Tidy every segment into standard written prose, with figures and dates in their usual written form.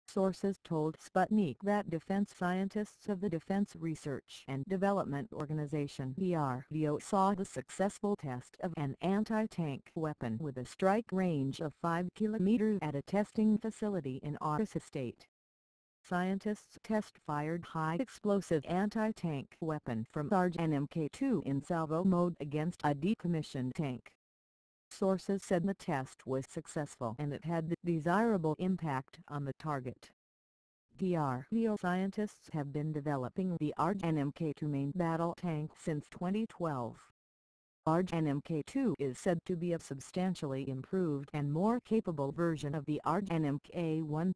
Sources told Sputnik that defense scientists of the Defense Research and Development Organization (DRDO) saw the successful test of an anti-tank weapon with a strike range of 5 km at a testing facility in Orissa State. Scientists test-fired high-explosive anti-tank weapon from Arjun MK in salvo mode against a decommissioned tank. Sources said the test was successful and it had the desirable impact on the target. DRDO scientists have been developing the Arjun MK main battle tank since 2012. Arjun MK is said to be a substantially improved and more capable version of the Arjun MK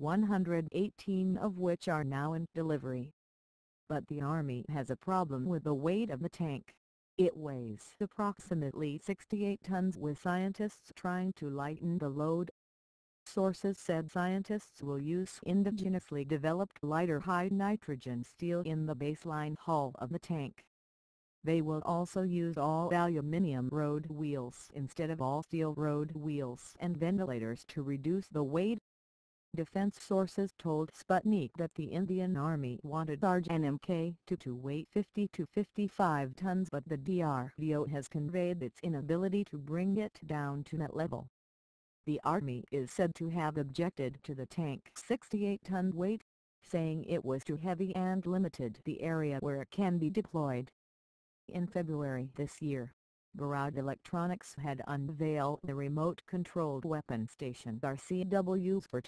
118 of which are now in delivery. But the Army has a problem with the weight of the tank. It weighs approximately 68 tons with scientists trying to lighten the load. Sources said scientists will use indigenously developed lighter high-nitrogen steel in the baseline hull of the tank. They will also use all-aluminium road wheels instead of all-steel road wheels and ventilators to reduce the weight. Defense sources told Sputnik that the Indian Army wanted Arjun MK to weigh 50 to 55 tons, but the DRDO has conveyed its inability to bring it down to that level. The Army is said to have objected to the tank's 68-ton weight, saying it was too heavy and limited the area where it can be deployed. In February this year, Barad Electronics had unveiled the remote-controlled weapon station RCWs for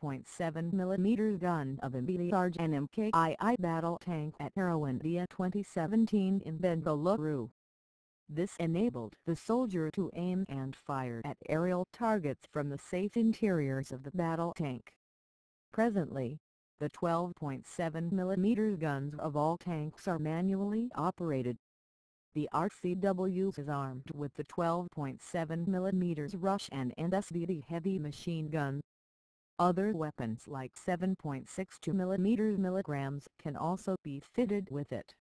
12.7mm gun of the Arjun MK battle tank at Aero India 2017 in Bengaluru. This enabled the soldier to aim and fire at aerial targets from the safe interiors of the battle tank. Presently, the 12.7mm guns of all tanks are manually operated. The RCW is armed with the 12.7mm Rush and SVD heavy machine gun. Other weapons like 7.62mm can also be fitted with it.